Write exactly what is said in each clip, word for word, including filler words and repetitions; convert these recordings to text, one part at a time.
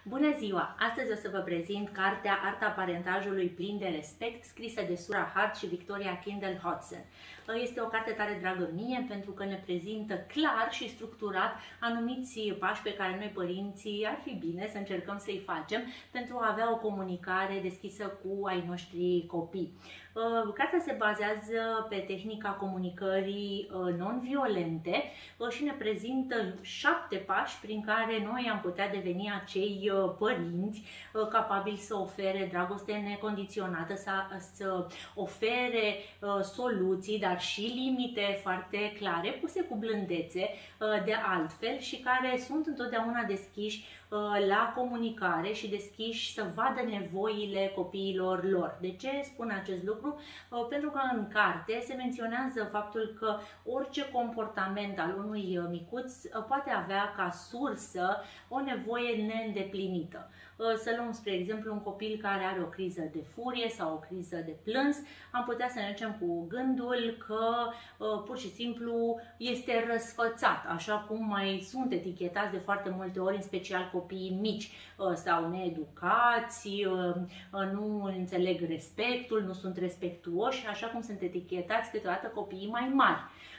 Bună ziua! Astăzi o să vă prezint cartea Arta parentajului plin de respect, scrisă de Sura Hart și Victoria Kendall Hodgson. Este o carte tare dragă mie pentru că ne prezintă clar și structurat anumiți pași pe care noi părinții ar fi bine să încercăm să-i facem pentru a avea o comunicare deschisă cu ai noștri copii. Cartea se bazează pe tehnica comunicării non-violente și ne prezintă șapte pași prin care noi am putea deveni acei părinți capabili să ofere dragoste necondiționată, să, să ofere soluții, dar și limite foarte clare, puse cu blândețe de altfel și care sunt întotdeauna deschiși la comunicare și deschiși să vadă nevoile copiilor lor. De ce spun acest lucru? Pentru că în carte se menționează faptul că orice comportament al unui micuț poate avea ca sursă o nevoie neîndeplinită. Să luăm, spre exemplu, un copil care are o criză de furie sau o criză de plâns, am putea să ne ducem cu gândul că pur și simplu este răsfățat, așa cum mai sunt etichetați de foarte multe ori, în special copiii mici sau needucați, nu înțeleg respectul, nu sunt respectuoși, așa cum sunt etichetați câteodată copiii mai mari.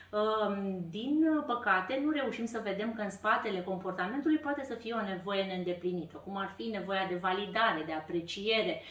Din păcate, nu reușim să vedem că în spatele comportamentului poate să fie o nevoie neîndeplinită, cum ar fi nevoia de validare, de apreciere,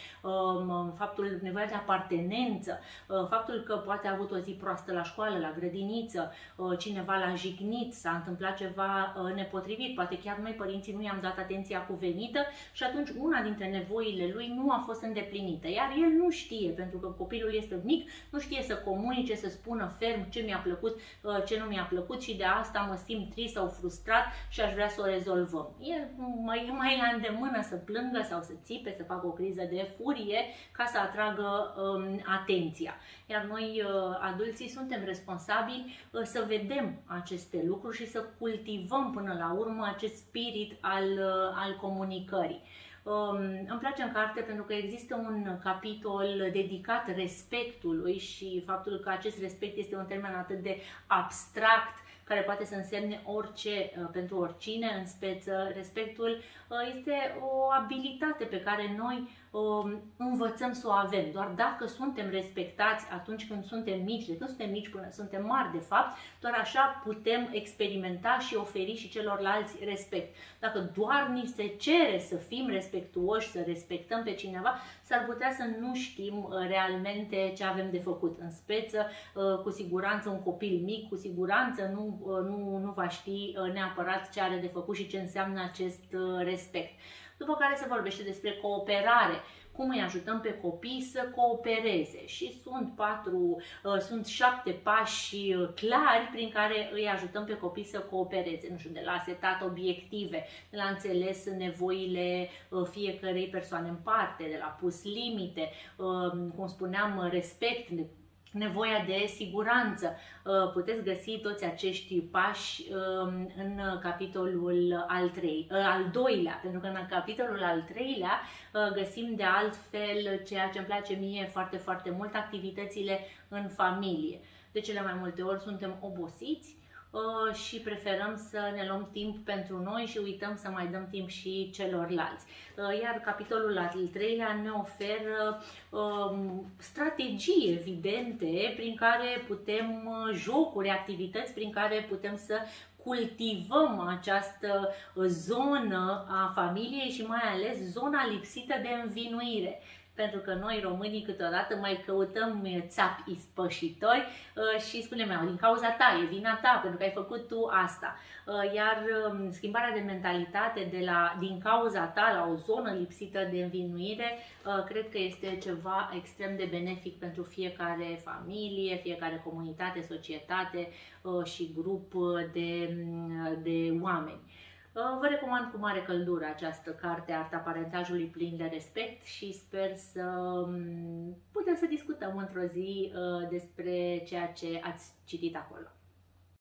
faptul, nevoia de apartenență, faptul că poate a avut o zi proastă la școală, la grădiniță, cineva l-a jignit, s-a întâmplat ceva nepotrivit, poate chiar noi părinții nu i-am dat atenția cuvenită și atunci una dintre nevoile lui nu a fost îndeplinită, iar el nu știe, pentru că copilul este mic, nu știe să comunice, să spună ferm ce mi-a plăcut, ce nu mi-a plăcut și de asta mă simt trist sau frustrat și aș vrea să o rezolvăm. E mai, mai la îndemână să plângă sau să țipe, să facă o criză de furie ca să atragă um, atenția. Iar noi, uh, adulții, suntem responsabili uh, să vedem aceste lucruri și să cultivăm până la urmă acest spirit al, uh, al comunicării. Um, îmi place în carte pentru că există un capitol dedicat respectului și faptul că acest respect este un termen atât de abstract care poate să însemne orice pentru oricine, în speță. Respectul este o abilitate pe care noi învățăm să o avem. Doar dacă suntem respectați atunci când suntem mici, de când suntem mici până suntem mari, de fapt, doar așa putem experimenta și oferi și celorlalți respect. Dacă doar ni se cere să fim respectuoși, să respectăm pe cineva, s-ar putea să nu știm realmente ce avem de făcut. În speță, cu siguranță un copil mic, cu siguranță nu, nu, nu va ști neapărat ce are de făcut și ce înseamnă acest respect. După care se vorbește despre cooperare, cum îi ajutăm pe copii să coopereze și sunt patru, sunt șapte pași clari prin care îi ajutăm pe copii să coopereze, nu știu, de la setat obiective, de la înțeles nevoile fiecărei persoane în parte, de la pus limite, cum spuneam, respect, nevoia de siguranță. Puteți găsi toți acești pași în capitolul al, trei, al doilea, pentru că în capitolul al treilea găsim de altfel ceea ce îmi place mie foarte, foarte mult, activitățile în familie. De cele mai multe ori suntem obosiți și preferăm să ne luăm timp pentru noi și uităm să mai dăm timp și celorlalți. Iar capitolul al treilea ne oferă um, strategii evidente prin care putem, jocuri, activități prin care putem să cultivăm această zonă a familiei și mai ales zona lipsită de învinuire. Pentru că noi, românii, câteodată mai căutăm țapi ispășitori și spunem, din cauza ta, e vina ta, pentru că ai făcut tu asta. Iar schimbarea de mentalitate de la, din cauza ta la o zonă lipsită de învinuire, cred că este ceva extrem de benefic pentru fiecare familie, fiecare comunitate, societate și grup de, de oameni. Vă recomand cu mare căldură această carte, Arta parentajului plin de respect, și sper să putem să discutăm într-o zi despre ceea ce ați citit acolo.